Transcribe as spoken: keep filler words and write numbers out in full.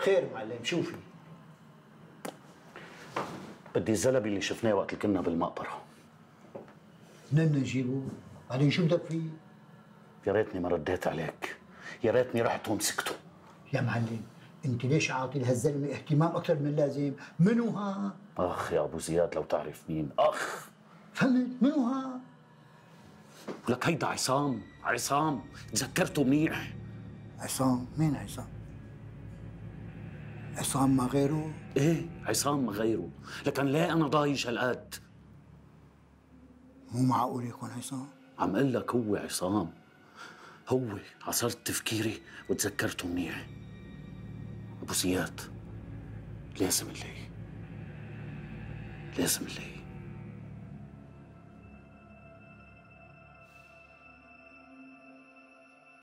خير معلم، شو في؟ بدي الزلبي اللي شفناه وقت اللي كنا بالمقبرة. منين بدنا نجيبه؟ بعدين شو بدك فيه؟ يا ريتني ما رديت عليك، يا ريتني رحت ومسكته. يا معلم انت ليش عاطي لهالزلمه اهتمام اكثر من اللازم؟ منو ها؟ اخ يا ابو زياد لو تعرف مين، اخ. فهمت؟ منو ها؟ لك هيدا عصام، عصام تذكرته منيح. عصام؟ مين عصام؟ عصام ما غيره؟ ايه عصام ما غيره، لكن ليه انا ضايج هالقد؟ مو معقول يكون عصام. عم قل لك هو عصام، هو. عصرت تفكيري وتذكرته منيح. ابو زياد لازم نلاقيه، لازم نلاقيه.